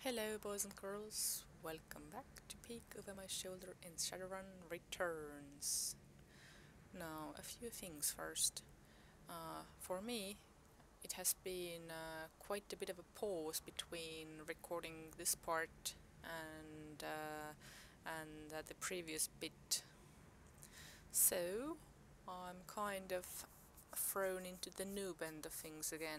Hello boys and girls, welcome back to Peek Over My Shoulder in Shadowrun Returns. Now, a few things first. For me, it has been quite a bit of a pause between recording this part and the previous bit. So, I'm kind of thrown into the noob end of things again.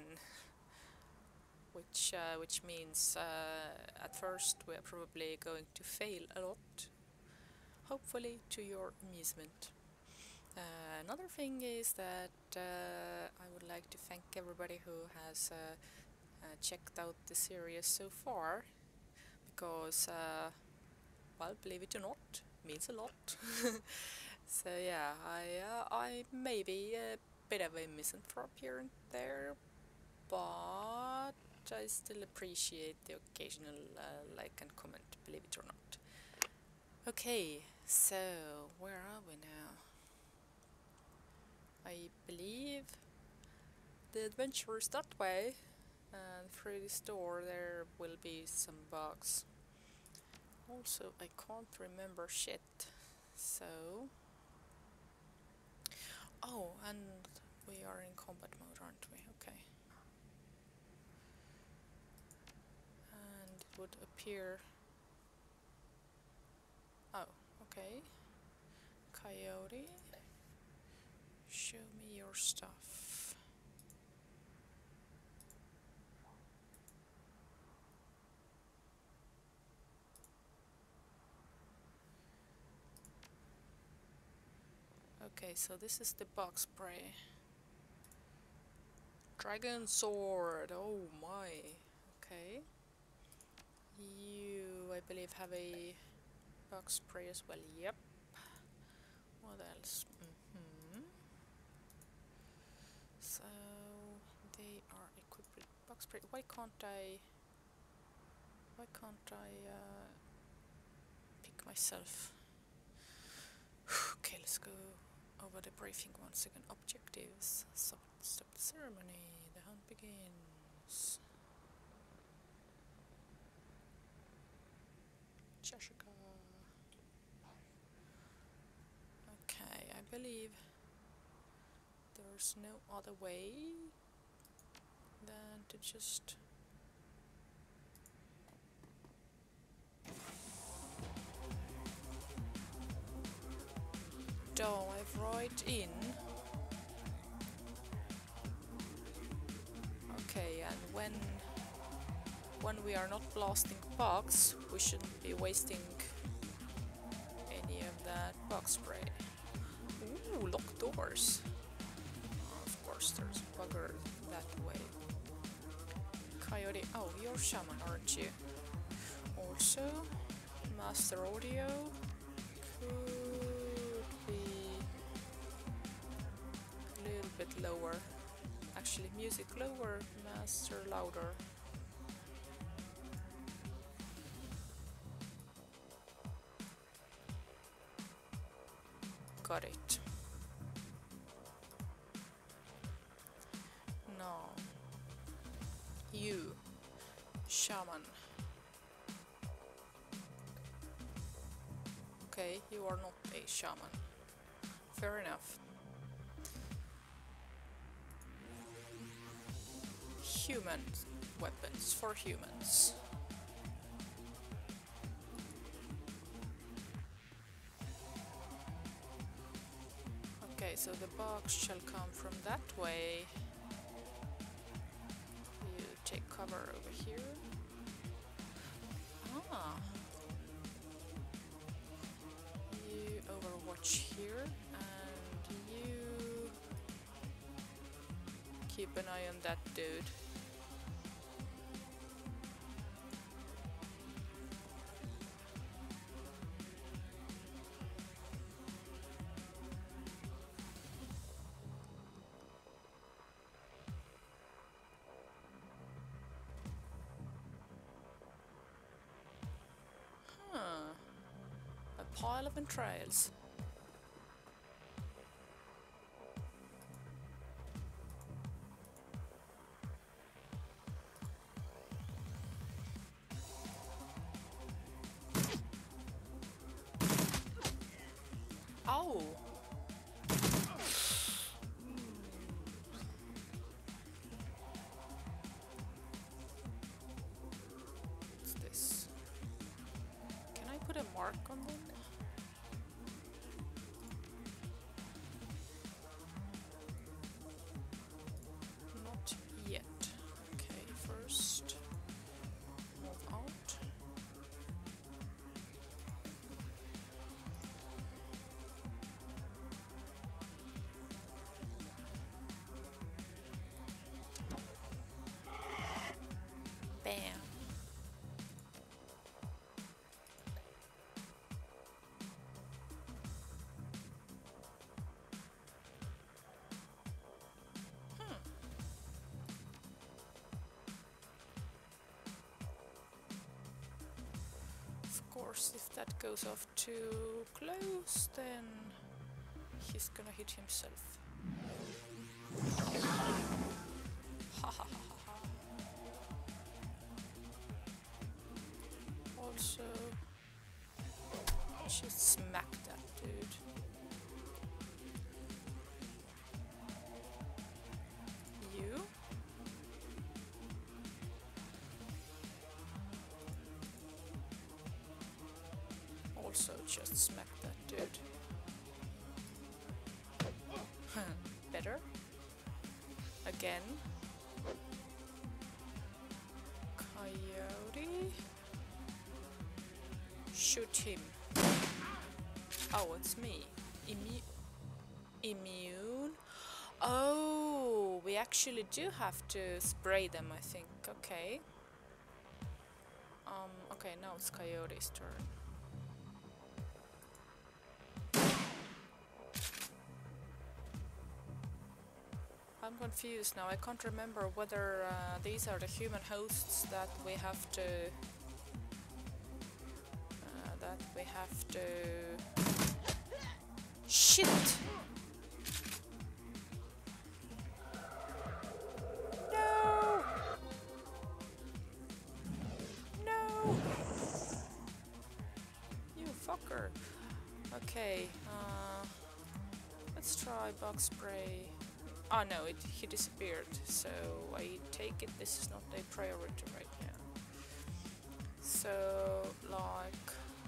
Which means at first we are probably going to fail a lot, hopefully to your amusement. Another thing is that I would like to thank everybody who has checked out the series so far, because, well, believe it or not, means a lot. So yeah, I may be a bit of a misanthrope here and there, but I still appreciate the occasional like and comment, believe it or not. Okay, so where are we now? I believe the adventure is that way, and through this door there will be some bugs. Also, I can't remember shit, so... Oh, and we are in combat mode, aren't we? Okay. And it would appear... Oh, okay. Coyote, show me your stuff. Okay, so this is the bug spray. Dragon sword, oh my. Okay. You, I believe, have a bug spray as well. Yep. What else? So they are equipped with bug spray. Why can't I pick myself? Okay, let's go over the briefing once again. Objectives. Stop the ceremony. The hunt begins. Jessica. Okay, I believe there's no other way than to just... dive right in. Okay, and when we are not blasting bugs, we shouldn't be wasting any of that bug spray. Ooh, locked doors. Of course, there's a bugger that way. Coyote, oh, you're shaman, aren't you? Also, master audio could be a little bit lower. Actually, music lower, master louder. Got it. Now, you, shaman. Okay, you are not a shaman. Fair enough. Human weapons for humans. Okay, so the box shall come from that way. You take cover over here. Ah. You overwatch here, and you keep an eye on that dude. A pile of entrails. dark on them? Not yet. Okay, first move out. Bam. Of course, if that goes off too close, then he's gonna hit himself. Ha ha ha ha ha. Also, just smack that dude. You? Also just smack that dude. Better. Again. Coyote. Shoot him. Oh, it's me. Immune? Oh, we actually do have to spray them, I think. Okay. Okay, now it's Coyote's turn. I'm confused now. I can't remember whether these are the human hosts that we have to Shit! No! No! You fucker! Okay, let's try bug spray. Oh no, he disappeared, so I take it this is not a priority right now. So, like...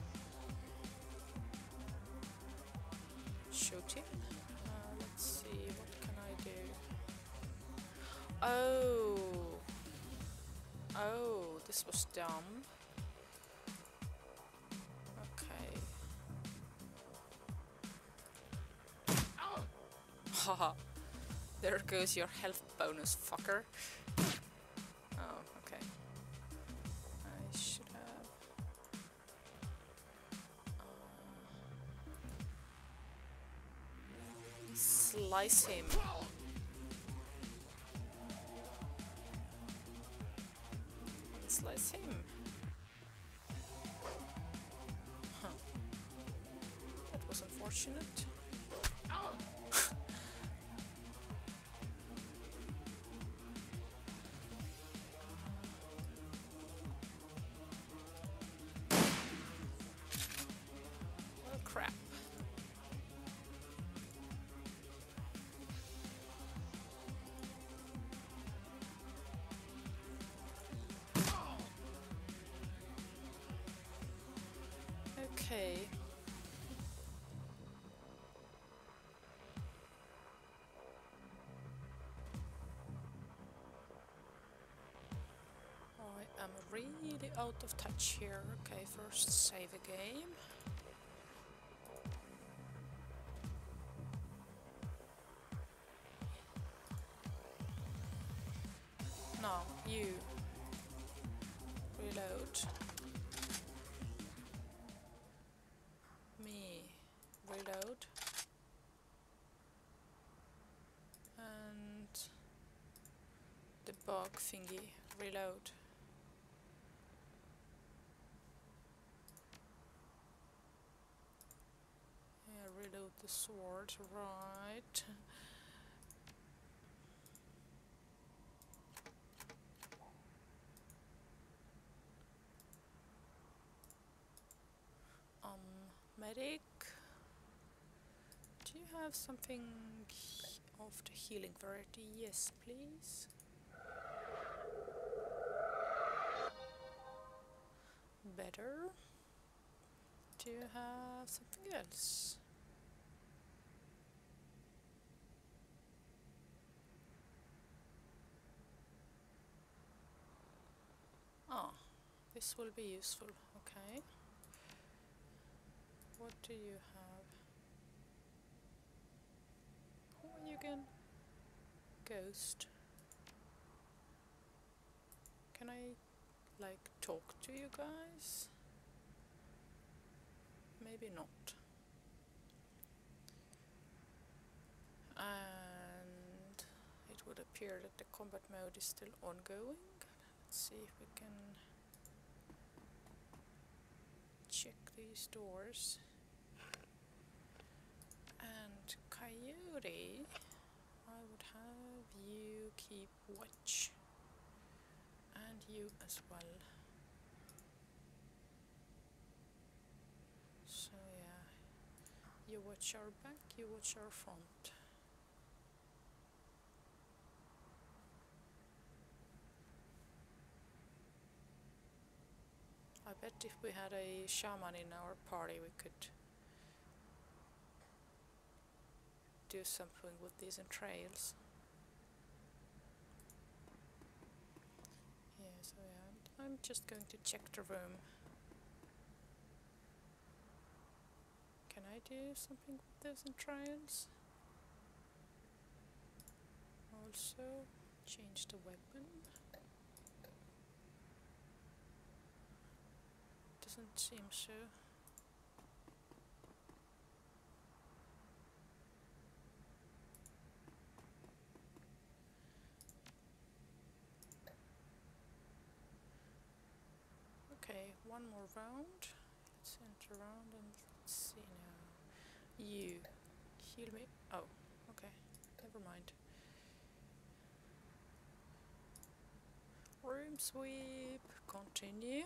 shoot him? Let's see, what can I do? Oh! Oh, this was dumb. Okay. Haha. There goes your health bonus, fucker. Oh, okay. I should have... slice him. Slice him. Huh. That was unfortunate. Oh crap. Okay. I am really out of touch here. Okay, first save a game. No, you. Reload. Me. Reload. And the bug thingy. Reload. Yeah, reload the sword, right. Medic. Do you have something of the healing variety? Yes, please. Better. Do you else? Ah, this will be useful. Okay. What do you have? Who are you again? Ghost. Can I, like, talk to you guys? Maybe not. And it would appear that the combat mode is still ongoing. Let's see if we can check these doors. And Coyote, I would have you keep watch. And you as well. So yeah, you watch our back, you watch our front. I bet if we had a shaman in our party we could do something with these entrails. Yeah, so yeah, I'm just going to check the room. Can I do something with those entrails? Also, change the weapon. Doesn't seem so. Okay, one more round. Let's enter around and let's see now. You heal me. Oh, okay. Never mind. Room sweep. Continue.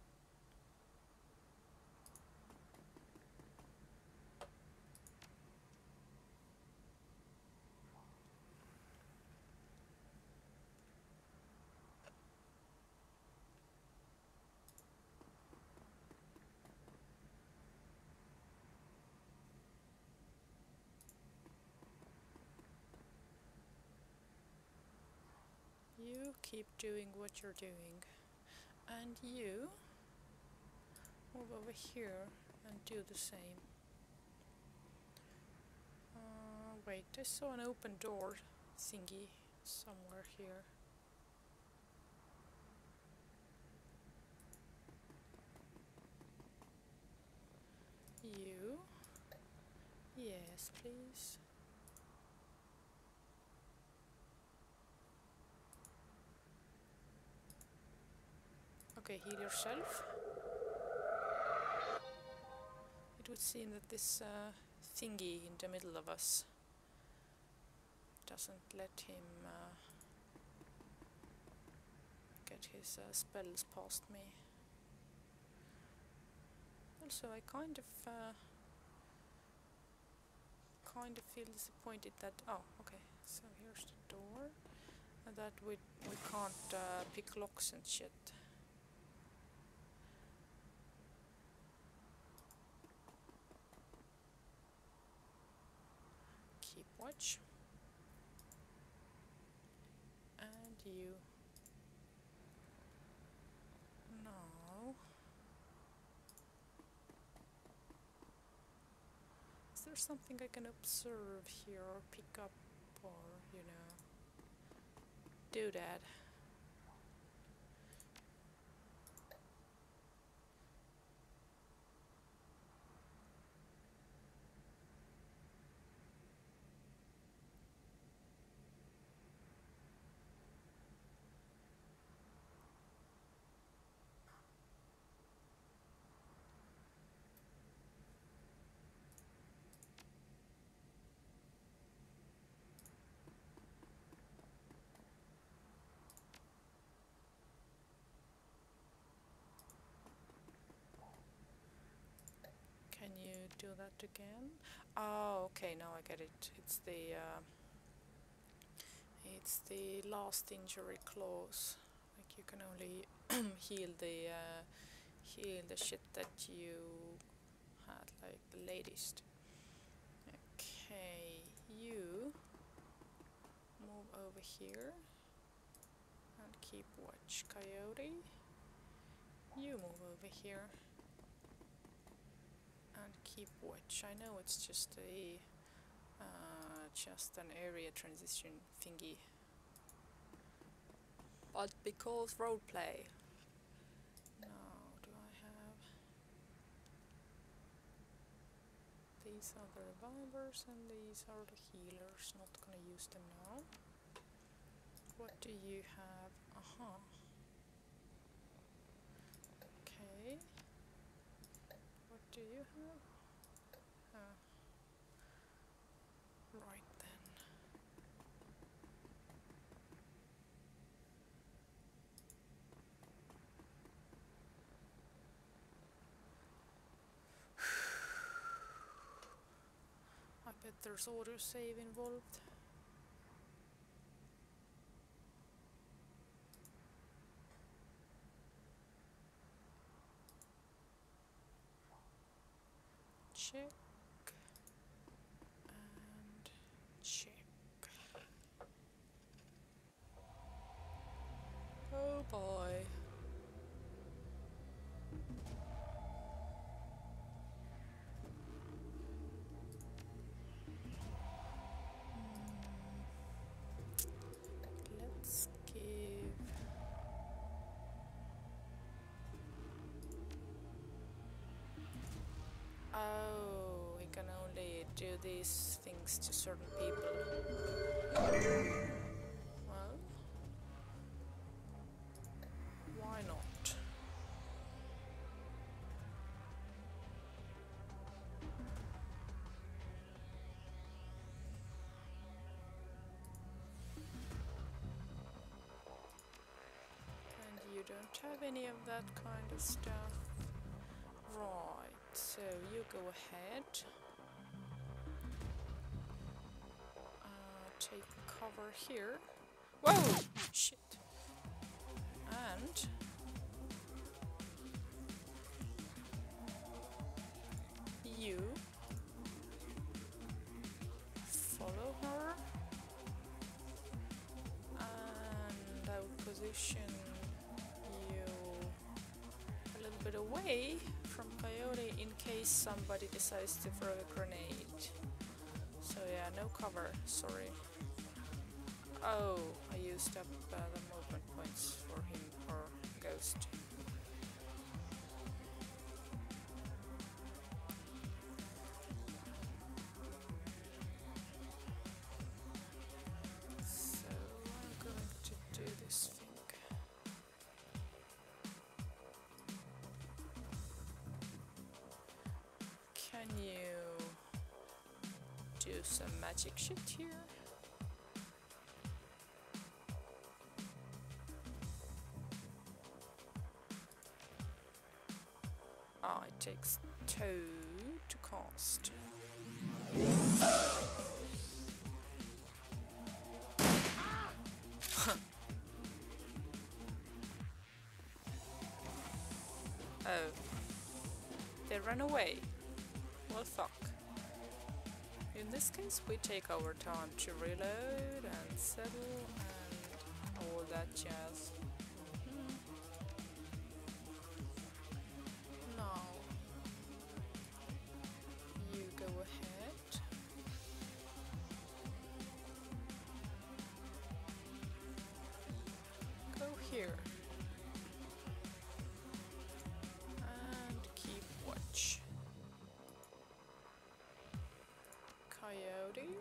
You keep doing what you're doing. And you move over here and do the same. Wait, I saw an open door thingy somewhere here. You? Yes, please. Okay, heal yourself. It would seem that this thingy in the middle of us doesn't let him get his spells past me. Also, I kind of feel disappointed that... Oh, okay, so here's the door. And that we can't pick locks and shit. Keep watch. And you. Now. Is there something I can observe here or pick up or, you know, do that? Can you do that again? Oh, okay, now I get it. It's the last injury clause. Like you can only heal the shit that you had like the latest. Okay, you move over here and keep watch. Coyote, you move over here and keep watch. I know it's just a just an area transition thingy, but because roleplay. Now, do I have? These are the revivers and these are the healers. Not gonna use them now. What do you have? Aha. Okay. What do you have? Right then. I bet there's autosave involved. Check and check. Oh boy. Let's give... Oh, we can only do these things to certain people. Well, why not? And you don't have any of that kind of stuff. Right, so you go ahead. Take cover here. Whoa! Shit. And you follow her and I will position you a little bit away from Coyote in case somebody decides to throw a grenade. So yeah, no cover, sorry. Oh, I used up the movement points for him or Ghost. So I'm going to do this thing. Can you do some magic shit here? Ah, it takes 2 to cast. Oh. They ran away. Well, fuck. In this case, we take our time to reload and settle and all that jazz. Now, you go ahead. Go here. And keep watch. Coyote.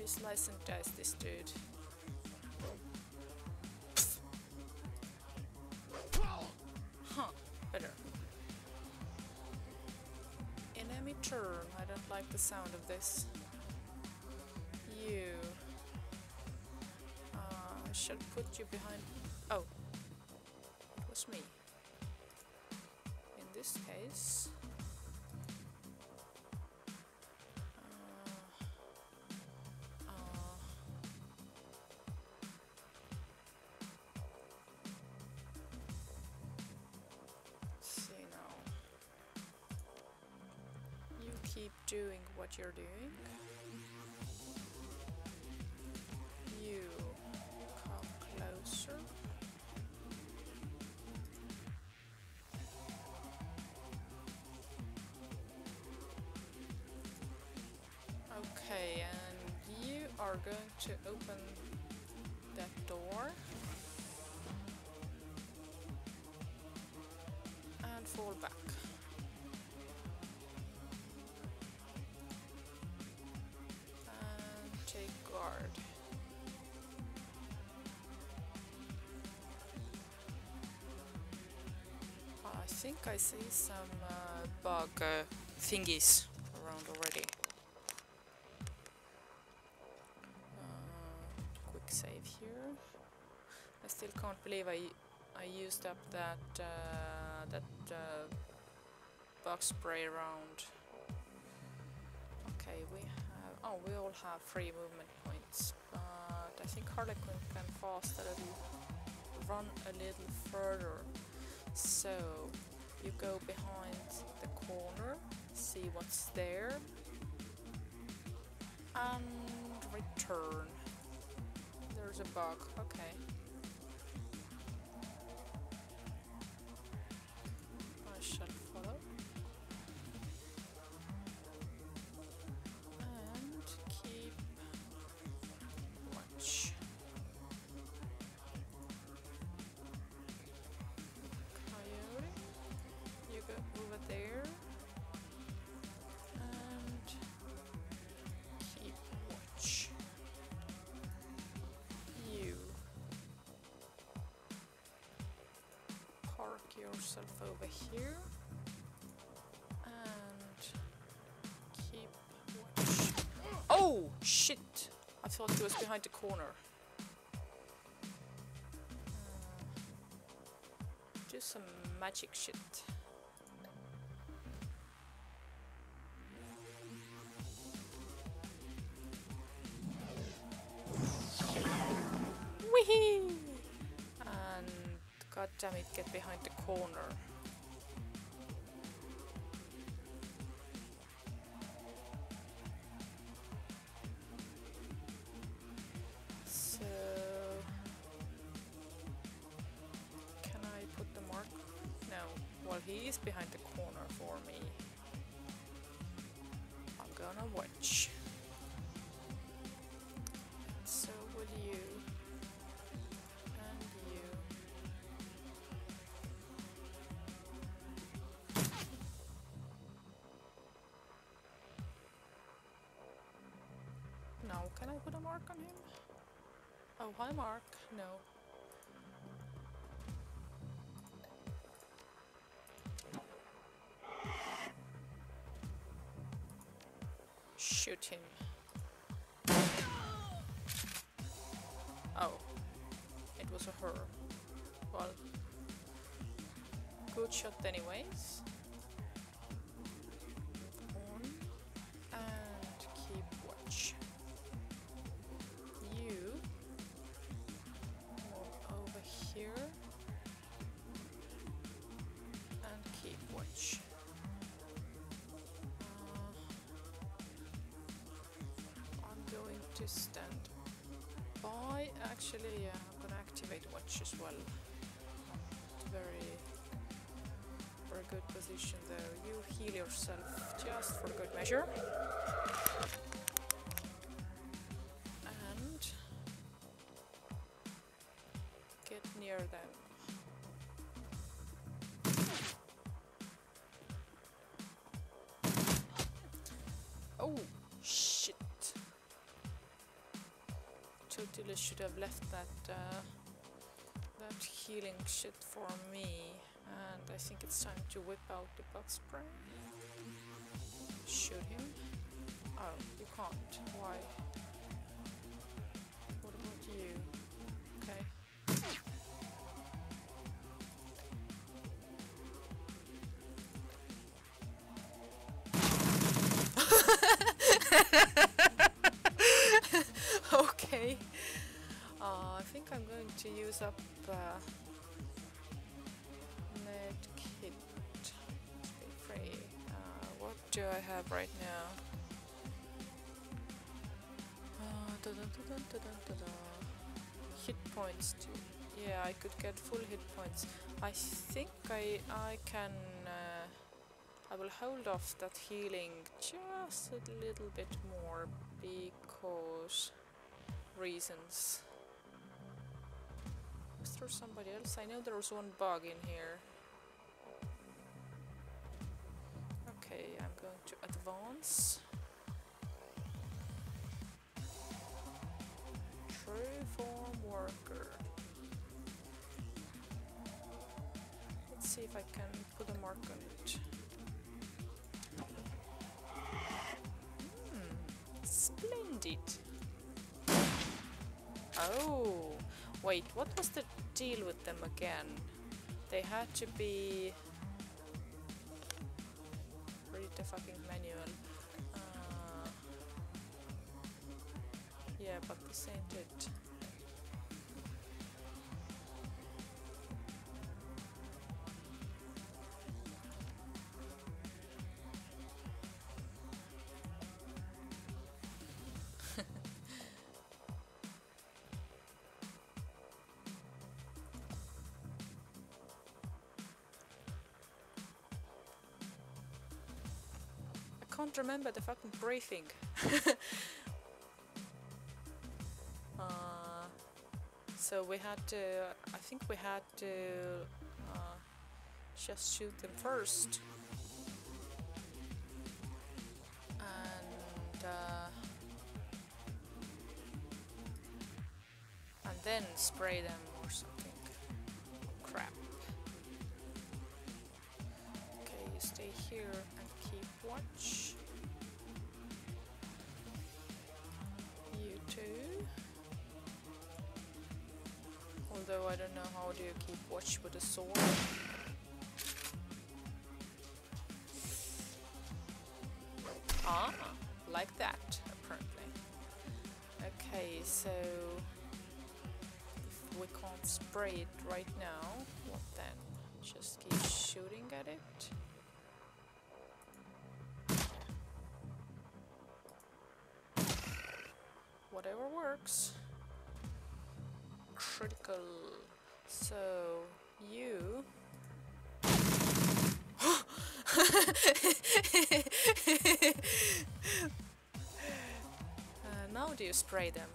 you slice and dice this dude. Huh, better. Enemy turn. I don't like the sound of this. You. I shall put you behind. Oh, it was me. In this case. See now. You keep doing what you're doing. You come closer. Okay, and you are going to open that door and fall back. And take guard. I think I see some bug thingies around already. Quick save here. I still can't believe I used up that bug spray round. Okay, we all have 3 movement points, but I think Harlequin can fast a little, run a little further. So you go behind the corner, see what's there, and return. There's a bug, okay. I shall follow. And keep watch. Coyote, you go over there. And keep watch. You park yourself over here and keep watch. Oh shit! I thought he was behind the corner. Do some magic shit. Whee! And goddammit, get behind the corner. So can I put the mark? No. Well, he is behind the corner for me. I'm gonna watch. So will you. And you. Now, can I put a mark on him? Oh, hi Mark. No. Shoot him. Oh. It was a her. Well. Good shot anyways. On. And keep watch. You move over here and keep watch. I'm going to stand by. Actually, I'm gonna activate watch as well. It's very good position there. You heal yourself just for good measure. And get near them. Oh, shit. Tilly should have left that that healing shit for me, and I think it's time to whip out the bug spray. Shoot him. Oh, you can't. Why? What about you? Okay. Okay. I think I'm going to use up med kit. Be free. What do I have right now? Hit points too. Yeah, I could get full hit points. I think I can. I will hold off that healing just a little bit more because reasons. Is there somebody else? I know there was one bug in here. Okay, I'm going to advance. True form worker. Let's see if I can put a mark on it. Splendid. Oh, wait, what was the deal with them again? They had to be... Read the fucking manual. Yeah, but this ain't it. I can't remember the fucking briefing. So we had to, I think we had to just shoot them first. And then spray them or something. Crap. Okay, you stay here and keep watch. You too. Although I don't know how do you keep watch with a sword. Ah, like that, apparently. Okay, so if we can't spray it right now, what then? Just keep shooting at it. Whatever works. Critical. So you now do you spray them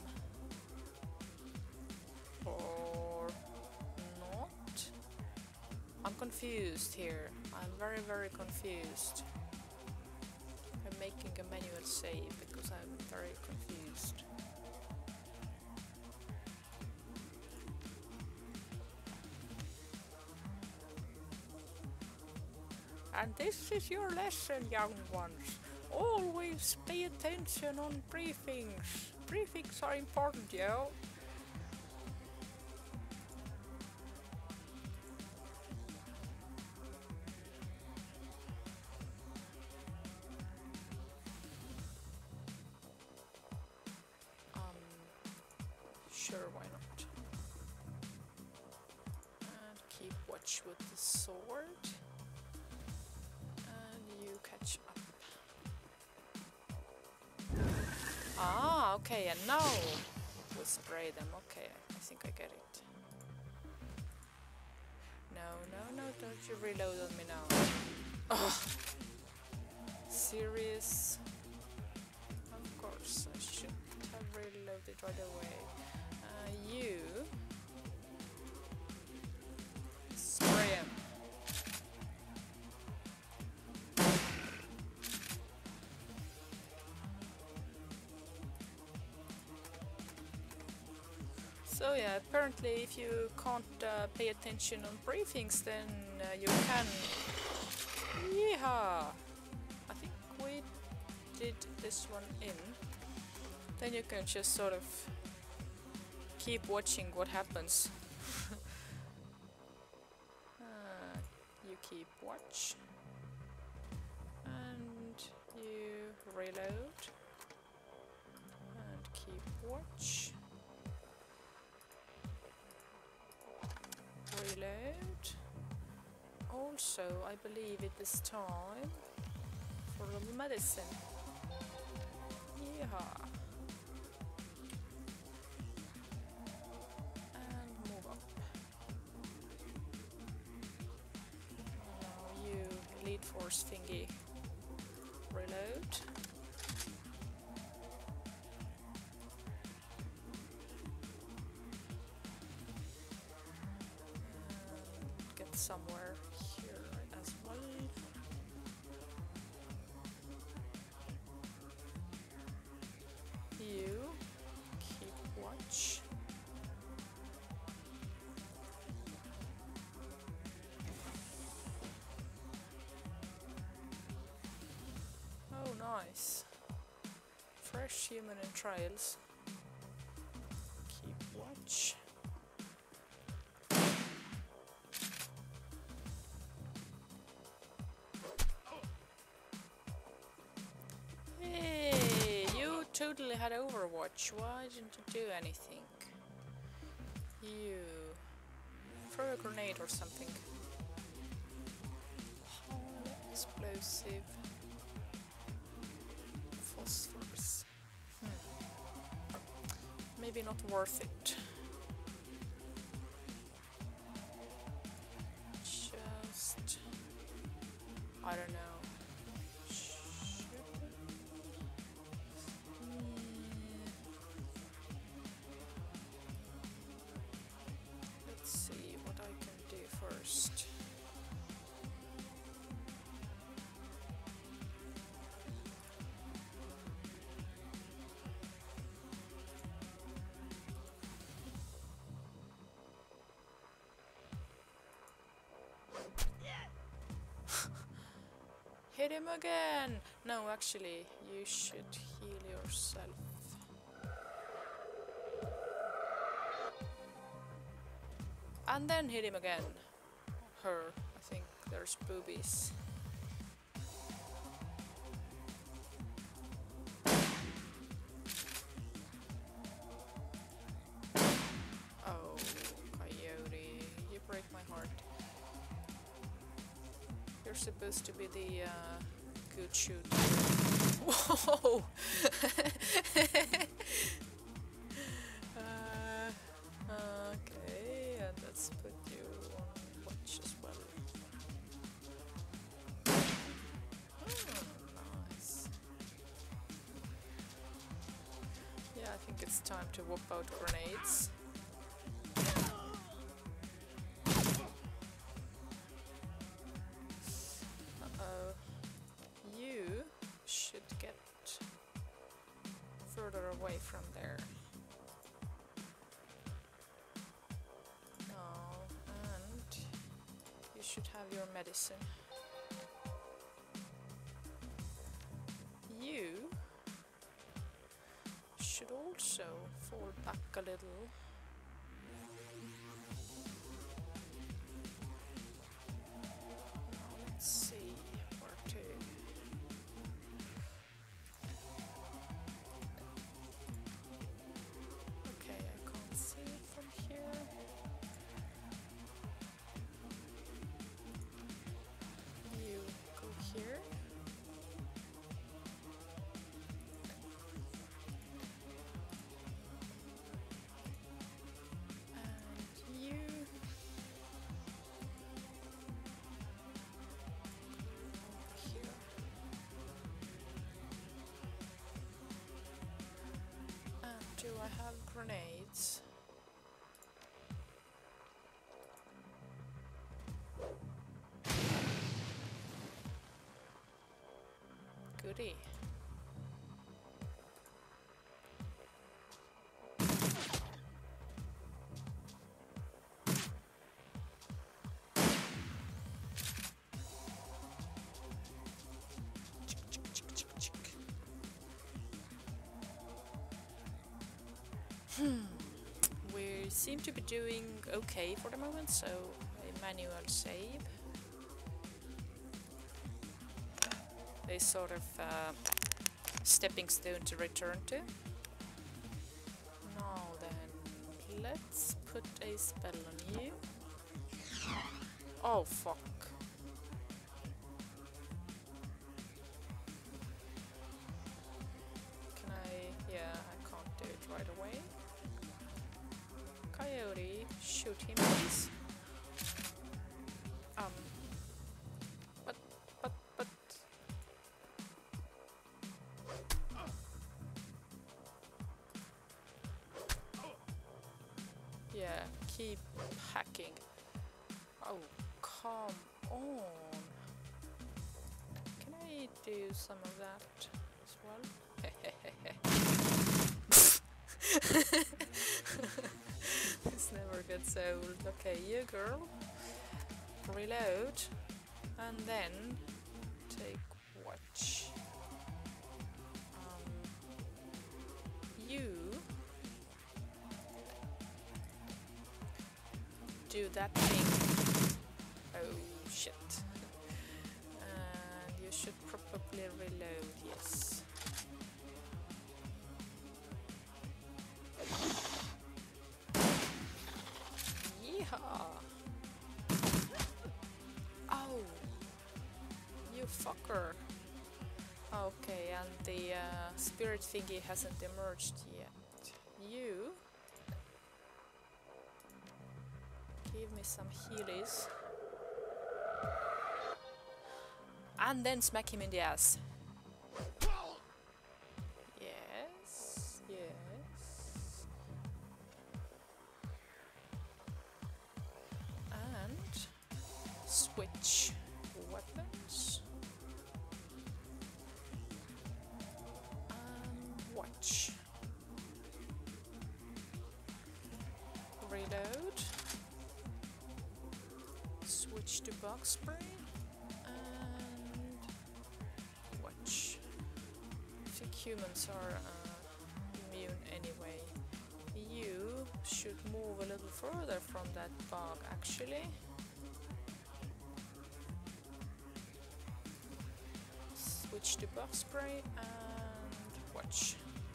or not? I'm confused here. I'm very, very confused. I'm making a manual save because I'm very confused. And this is your lesson, young ones. Always pay attention on briefings. Briefings are important, yo. Sure, why not? And keep watch with the sword. You catch up. Ah, okay, and now we spray them. Okay, I think I get it. No, don't you reload on me now. Oh, serious? Of course, I should have reloaded right away. You spray him. So yeah, apparently if you can't pay attention on briefings, then you can... Yeehaw! I think we did this one in. Then you can just sort of keep watching what happens. You keep watch. And you reload. And keep watch. Reload. Also, I believe it is time for a little medicine. Yeehaw. And move up. Now you Elite Force thingy. Reload. And get somewhere here as well. You keep watch. Oh, nice. Fresh human entrails. Keep watch. Hey, you totally had Overwatch. Why didn't you do anything? You throw a grenade or something. Explosive. Phosphorus. Maybe not worth it. Just... I don't know. Let's see what I can do first. Hit him again! No, actually, you should heal yourself. And then hit him again. Her. I think there's boobies. Oh, Coyote. You break my heart. You're supposed to be the good shooter. Whoa! Okay, and let's put you on watch as well. Nice. Yeah, I think it's time to whip out grenades. You should get further away from there. Oh, and you should have your medicine. You should also fall back a little. Now let's see where to. Okay, I can't see it from here. You go here. And you go here. And do I have grenades? Goody. seem to be doing okay for the moment, so a manual save is sort of stepping stone to return to. Now then, let's put a spell on you. Oh fuck. Can I? Yeah, I can't do it right away. Coyote, shoot him please. But... Yeah, keep hacking. Oh, come on. Can I do some of that as well? This never gets old. Okay, you girl. Reload. And then take watch. You do that thing. Oh shit. And you should probably reload, yes. Yeehaw! Oh! You fucker! Okay, and the spirit thingy hasn't emerged yet. You give me some healies. And then smack him in the ass. Yes, yes. And switch weapons. And watch. Reload. Switch to bug spray. And watch. I think humans are immune anyway. You should move a little further from that bug actually. Switch to bug spray and watch.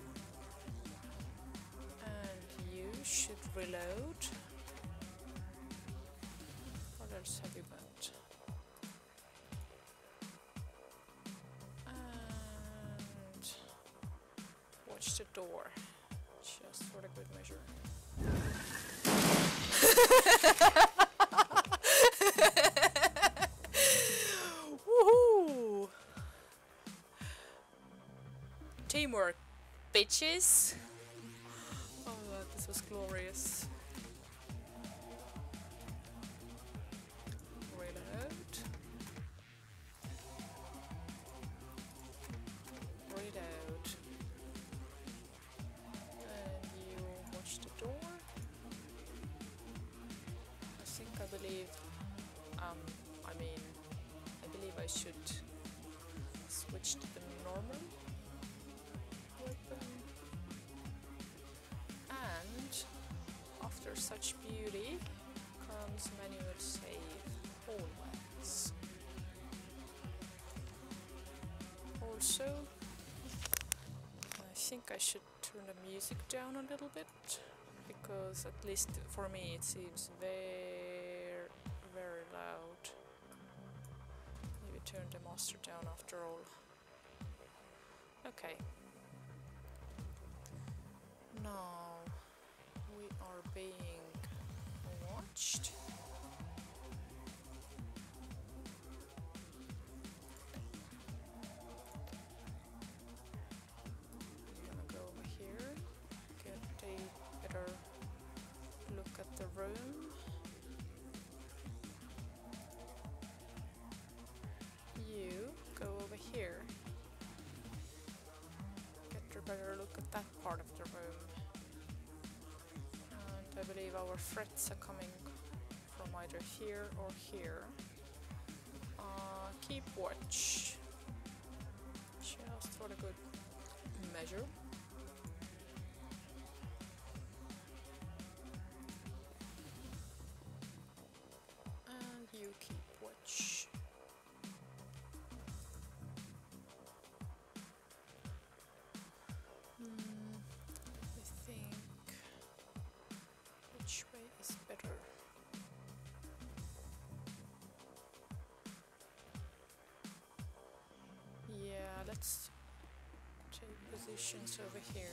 And you should reload. What else have you got? And watch the door, just for the good measure. Woohoo! Teamwork, bitches! Oh, this was glorious. Reload. Reload. And you watch the door. I believe, I believe I should switch to the normal weapon. And after such beauty comes manual save always. Also, I think I should turn the music down a little bit, because at least for me it seems very, very loud. Maybe turn the master down after all. Okay. Now we are being watched. I'm gonna go over here, get a better look at the room. You go over here, get a better look at that part of the room. And I believe our threats are coming from either here or here. Keep watch, just for the good measure. let's take positions over here.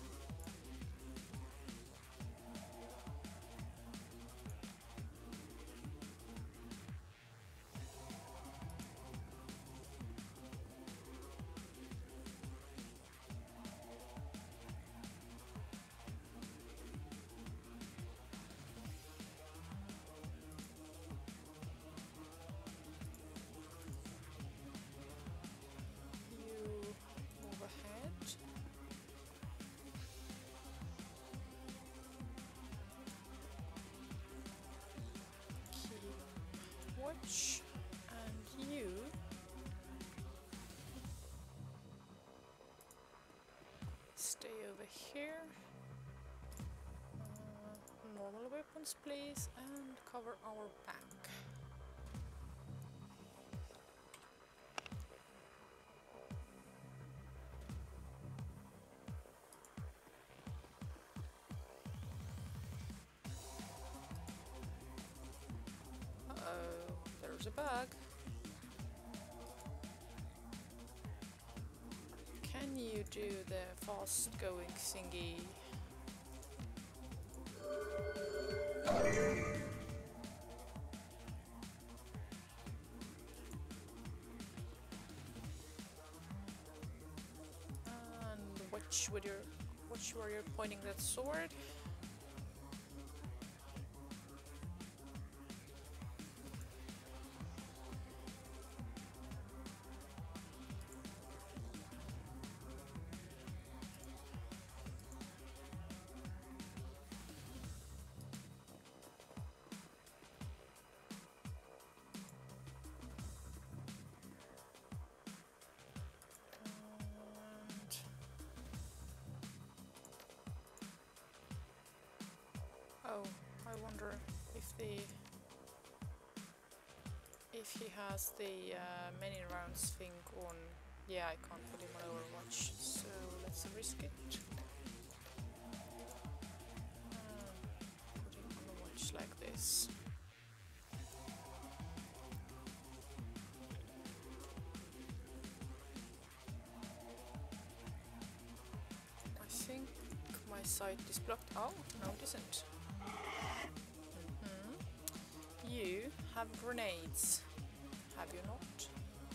Watch, and you stay over here. Normal weapons, please, and cover our back. There's a bug. Can you do the fast going thingy? And watch where you're pointing that sword. Oh, I wonder if he has the many rounds thing on. Yeah, I can't put him on Overwatch, so let's risk it. Put him on Overwatch like this. I think my site is blocked. Oh, no it isn't. You have grenades, have you not?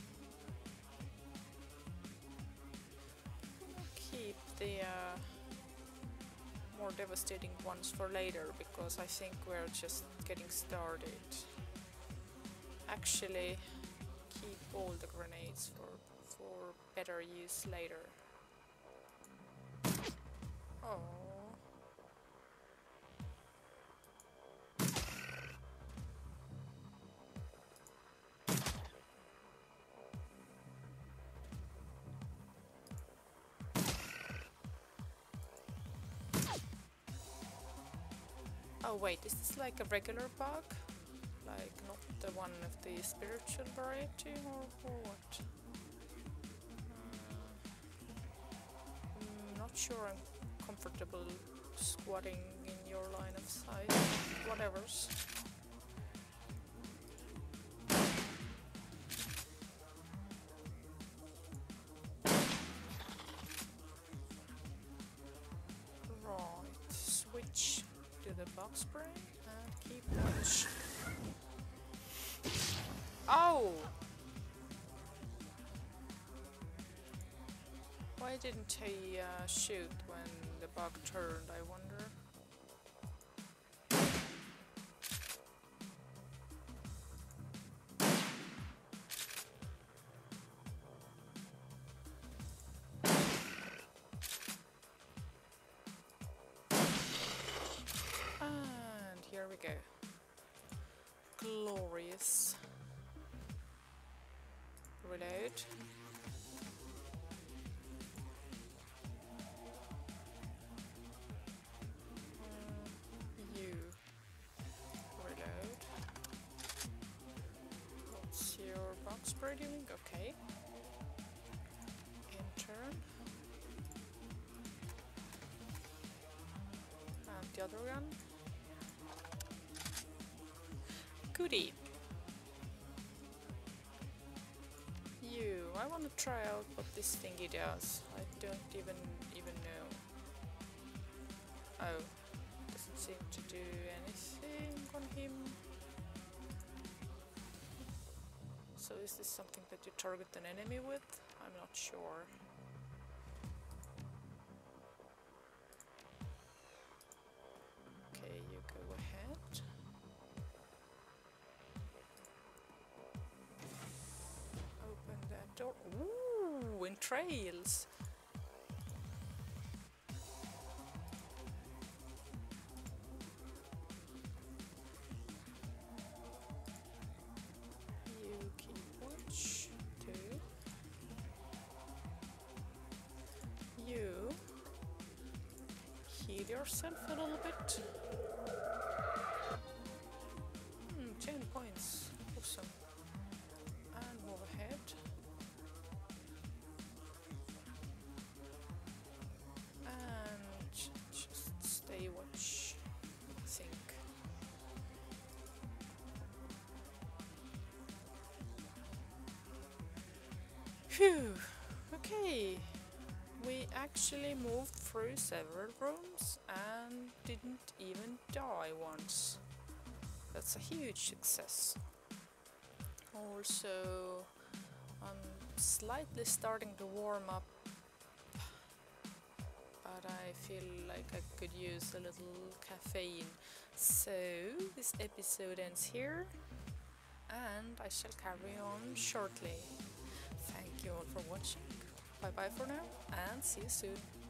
Keep the more devastating ones for later, because I think we're just getting started. Actually, keep all the grenades for better use later. Oh. Oh wait, is this like a regular bug? Like not the one of the spiritual variety or what? I'm not sure I'm comfortable squatting in your line of sight. Whatever's. Right, switch to the bug spray and keep watch. Oh! Why didn't he shoot when the bug turned, I wonder? And here we go. Glorious. Reload. You reload. What's your box spray doing? Okay. Intern. And the other gun. Goodie. You, I want to try out what this thingy does. I don't even know. Oh, doesn't seem to do anything on him. So is this something that you target an enemy with? I'm not sure. Okay, you go ahead. Open that door. Ooh, entrails! You keep watch too. You heal yourself a little bit. 10 points. Awesome. And move ahead. And just stay watch, I think. Phew. Okay. We actually moved through several rooms and didn't even die once. That's a huge success. Also, I'm slightly starting to warm up, but I feel like I could use a little caffeine. So this episode ends here, and I shall carry on shortly. Thank you all for watching. Bye bye for now, and see you soon.